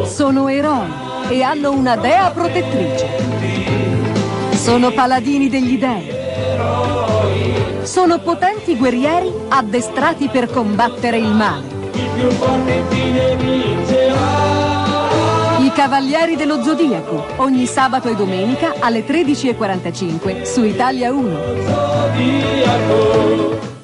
Sono eroi e hanno una dea protettrice. Sono paladini degli dei. Sono potenti guerrieri addestrati per combattere il male. I Cavalieri dello Zodiaco, ogni sabato e domenica alle 13:45 su Italia 1.